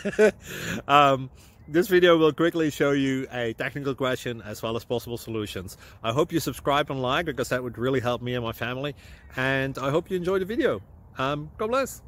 This video will quickly show you a technical question as well as possible solutions. I hope you subscribe and like, because that would really help me and my family. And I hope you enjoy the video. God bless.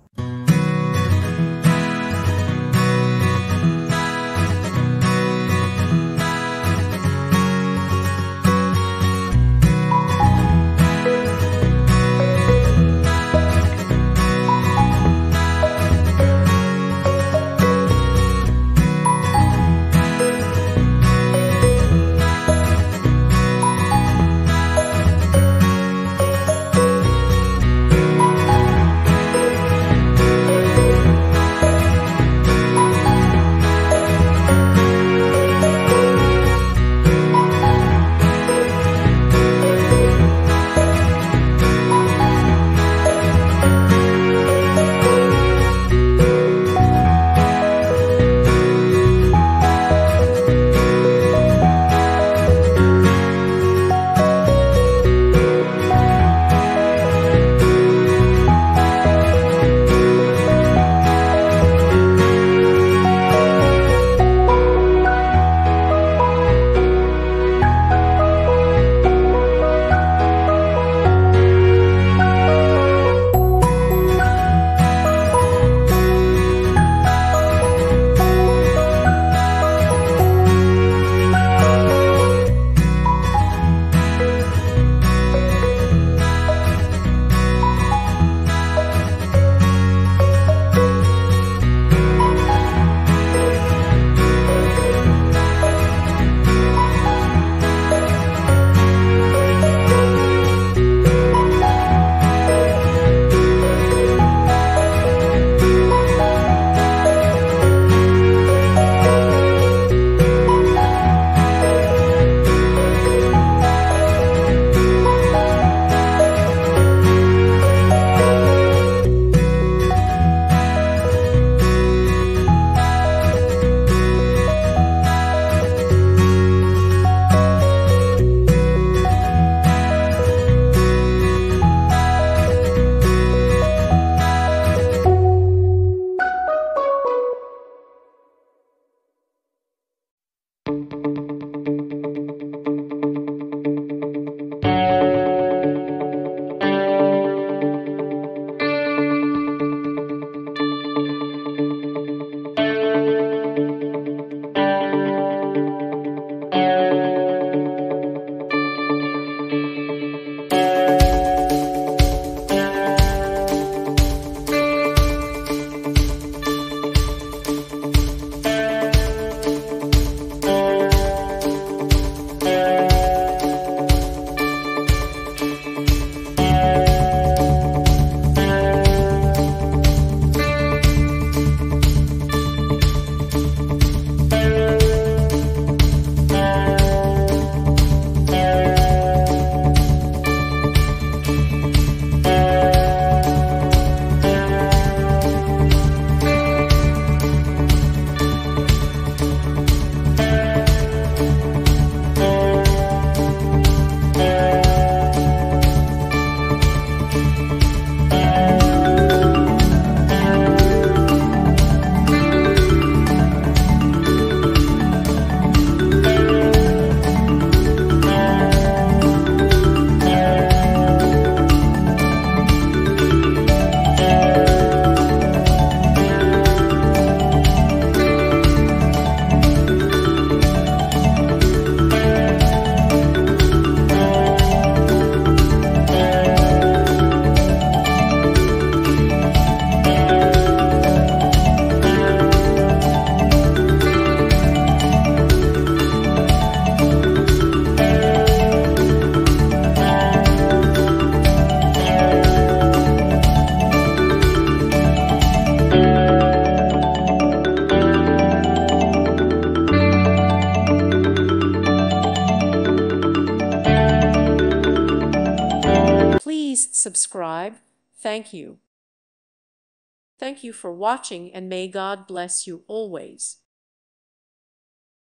subscribe. Thank you. Thank you for watching, and may God bless you always.